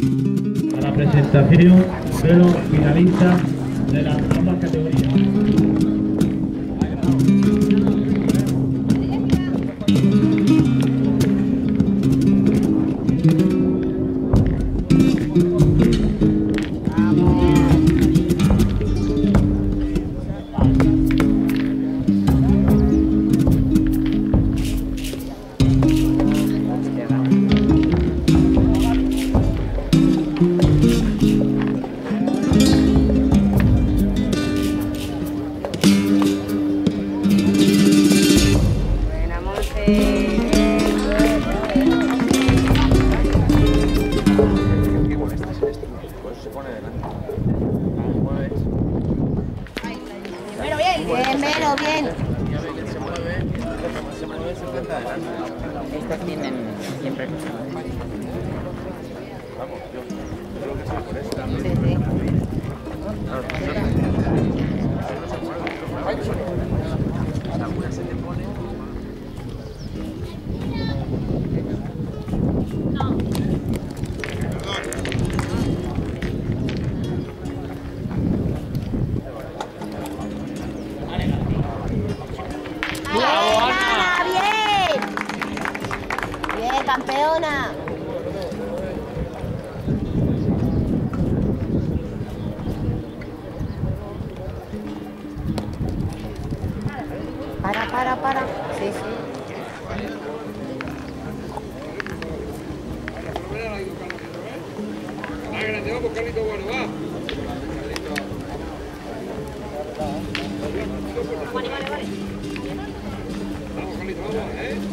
A la presentación de los finalistas de las ambas categorías. Estas tienen siempre. Vamos, yo creo que sí, por esta. Sí, sí. Alguna se te pone. Campeona. Para. Sí, sí. Vamos, Carlito, bueno, va. Vale. Vamos, Carlito, vamos,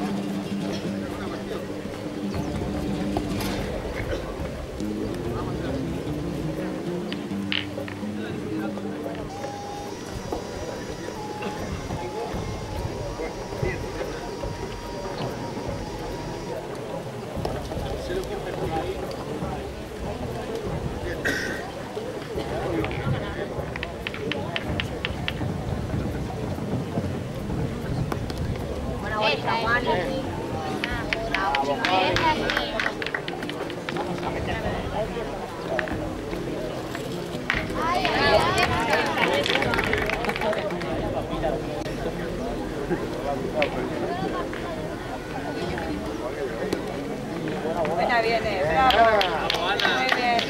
Buena viene, bravo. Muy bien.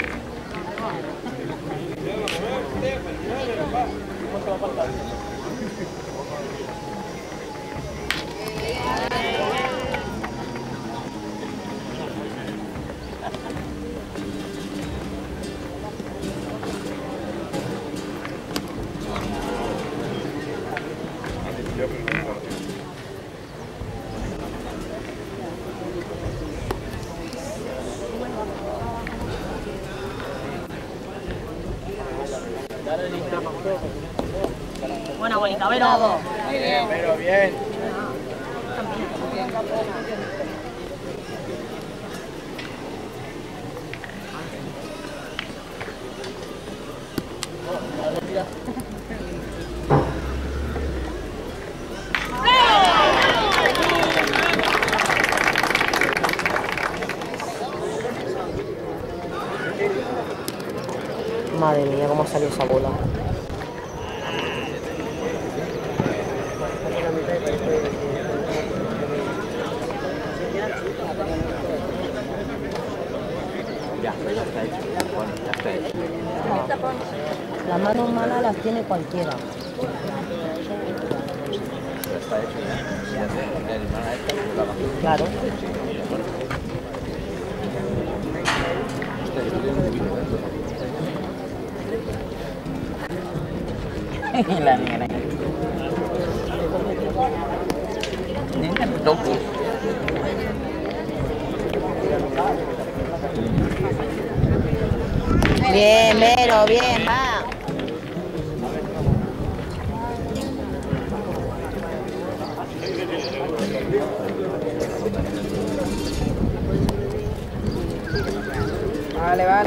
Buena bolita, bravo. Muy bien, pero bien. Madre mía, cómo salió esa bola. Ya está hecho. Bueno, ya está hecho. Las manos malas las tiene cualquiera. Ya está hecho, ya. Ya sé, la hermana esta, la bajó. Claro. La negra. Nena, toco. Bien, Vero, bien, va. Vale.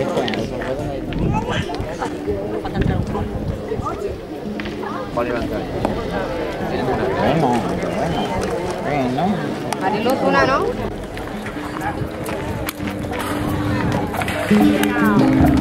¿Cuál iba a entrar? Bueno. Mariluz, una, ¿no?